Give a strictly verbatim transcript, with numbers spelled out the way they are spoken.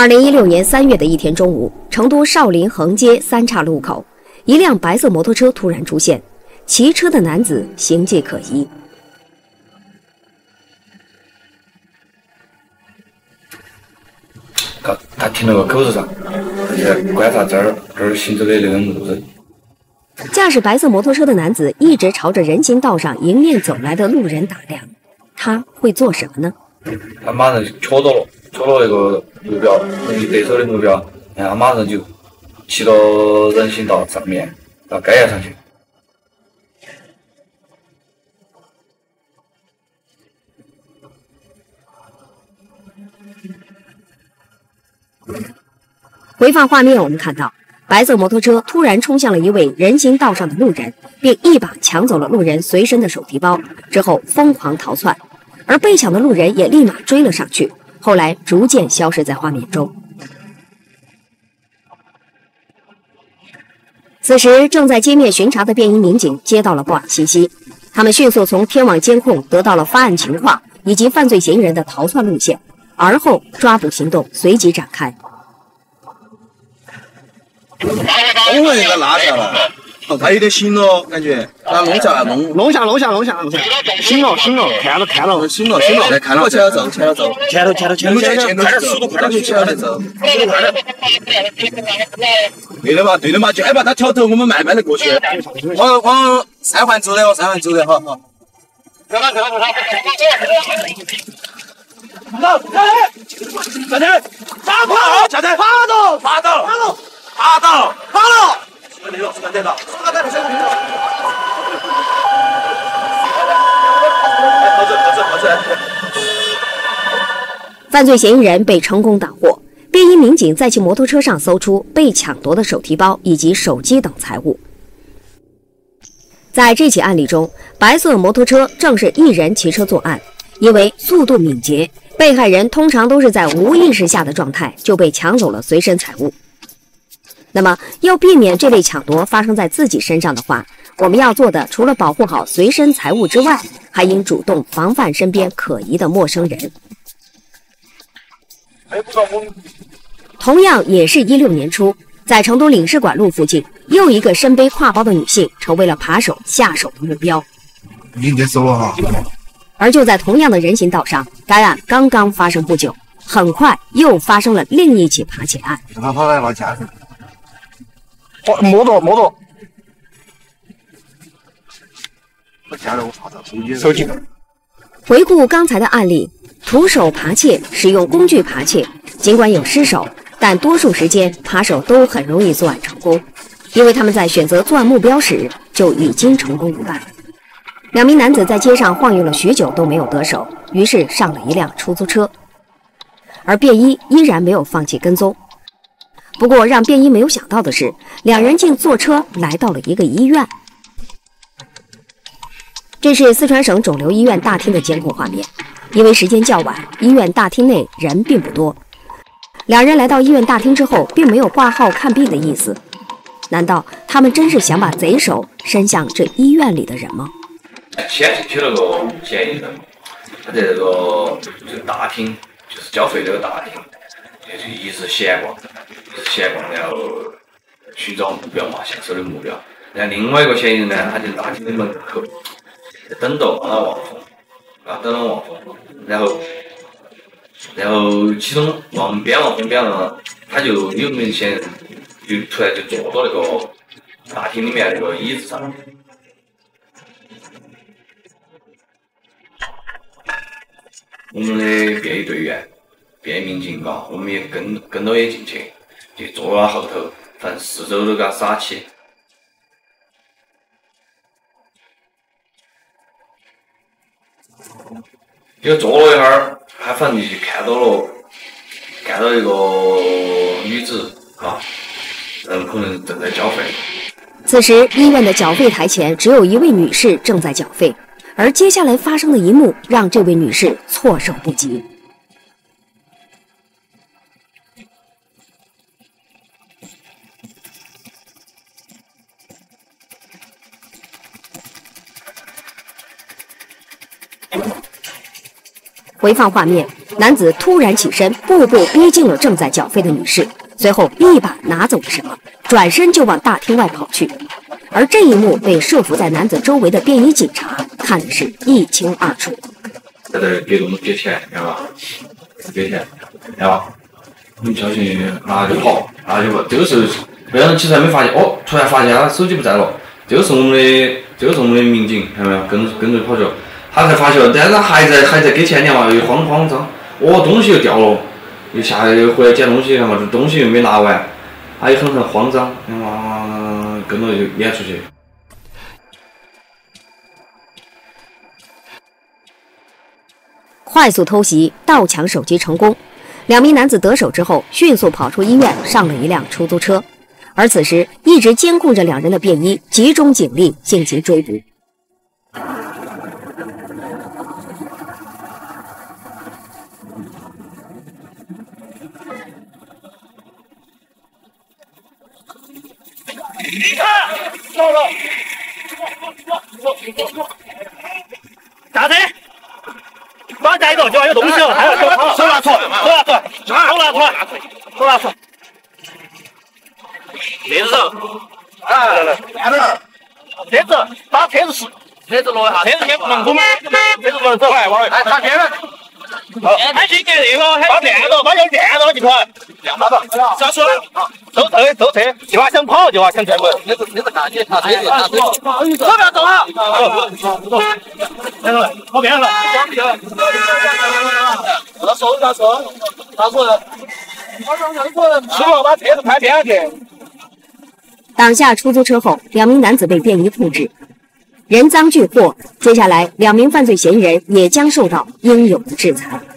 二零一六年三月的一天中午，成都少林横街三岔路口，一辆白色摩托车突然出现，骑车的男子形迹可疑。 他他停了个口子上，而且观察这儿这儿行走的那个路人。 驾驶白色摩托车的男子一直朝着人行道上迎面走来的路人打量，他会做什么呢？ 他马上就瞧到了，瞧到那个目标，对手的目标，然后马上就骑到人行道上面，到街沿上去。 回放画面，我们看到白色摩托车突然冲向了一位人行道上的路人，并一把抢走了路人随身的手提包，之后疯狂逃窜，而被抢的路人也立马追了上去，后来逐渐消失在画面中。此时正在街面巡查的便衣民警接到了报案信息，他们迅速从天网监控得到了发案情况以及犯罪嫌疑人的逃窜路线，而后抓捕行动随即展开。 我们应该拉下了，他有点醒了，感觉，他弄下来，弄弄下，弄下，弄下，弄下，醒了，醒了，看了，看了， 醒了，醒了，看了，前了走，前了走， 前头，前头，前头，前头， 前头，快点，速度快点，前了走，对的嘛，对的嘛，就害怕他挑头，我们慢慢的过去，往往三环走的哦，三环走的，好好。走了，走了，走了。走，下去，打跑，下去，爬到，爬到，爬到，爬到，爬到，顺利了，顺利了，顺利了，顺利了。跑走，跑走，跑走。 犯罪嫌疑人被成功挡获，便衣民警在其摩托车上搜出被抢夺的手提包以及手机等财物。在这起案例中，白色摩托车正是一人骑车作案，因为速度敏捷，被害人通常都是在无意识下的状态就被抢走了随身财物。那么，要避免这类抢夺发生在自己身上的话，我们要做的除了保护好随身财物之外，还应主动防范身边可疑的陌生人。同样也是一六年初，在成都领事馆路附近，又一个身背挎包的女性成为了扒手下手的目标。 你接手了哈。 而就在同样的人行道上，该案刚刚发生不久，很快又发生了另一起扒窃案。 他跑来往家去。 摸着摸着。 我家人我查查手机。 手机。 回顾刚才的案例，徒手扒窃使用工具扒窃，尽管有失手，但多数时间扒手都很容易作案成功，因为他们在选择作案目标时就已经成功一半。两名男子在街上晃悠了许久都没有得手，于是上了一辆出租车，而便衣依然没有放弃跟踪。不过让便衣没有想到的是，两人竟坐车来到了一个医院。这是四川省肿瘤医院大厅的监控画面，因为时间较晚，医院大厅内人并不多。两人来到医院大厅之后，并没有挂号看病的意思，难道他们真是想把贼手伸向这医院里的人吗？ 先进去那个嫌疑人，他在这个这个大厅，就是交费这个大厅，就是一直闲逛，一直闲逛，然后寻找目标嘛，下手的目标。然后另外一个嫌疑人呢，他就大厅的门口等到帮他望风，啊，等到望风，然后，然后其中望边望风边呢，他就有明显就突然就坐到那个大厅里面那个椅子上。我们的便衣队员、便衣民警啊，我们也跟跟到也进去，就坐到后头，反正四周都给他撒起。就坐了一会儿，他反正就看到了，看到一个女子啊，嗯，可能正在缴费。 此时，医院的缴费台前只有一位女士正在缴费。而接下来发生的一幕让这位女士措手不及。回放画面， 男子突然起身，步步逼近了正在缴费的女士，随后一把拿走了什么，转身就往大厅外跑去。而这一幕被设伏在男子周围的便衣警察看的是一清二楚。 在这给东西给钱，知道吧？给钱，知道吧？你小心，拿就跑，拿就跑。这个时候，别人其实还没发现，哦，突然发现他手机不在了。这个是我们的，这个是我们的民警，看到没有？跟跟着跑去了，他才发现，但是他还在还在给钱的嘛，又慌慌张，哦，东西又掉了，又下来又回来捡东西，看嘛，这东西又没拿完，他也很很慌张，看嘛，跟着就撵出去。 快速偷袭，盗抢手机成功。两名男子得手之后，迅速跑出医院，上了一辆出租车。而此时，一直监控着两人的便衣集中警力进行追捕。 你看，到了，下车。把带走，就要有东西了，还要手手拿出，手拿出，手拿出，手拿出，链子手，来来，看着，车子把车子是车子挪一下，车子先不能走，车子不能走，来往来，他先了，好，他先给那个，把链子，把有链子就快，两把吧，下车，收车收车，计划想跑，计划想进门，那个那个大姐，大姐，大姐，走不要走啊，走，来来，跑边了。他说他说他说吃了把车子拍边去。 挡下出租车后，两名男子被便衣控制，人赃俱获。接下来，两名犯罪嫌疑人也将受到应有的制裁。